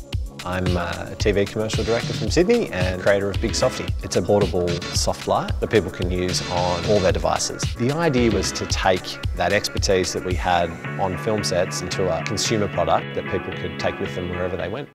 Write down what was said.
I'm a TV commercial director from Sydney and creator of Big Softy. It's a portable soft light that people can use on all their devices. The idea was to take that expertise that we had on film sets into a consumer product that people could take with them wherever they went.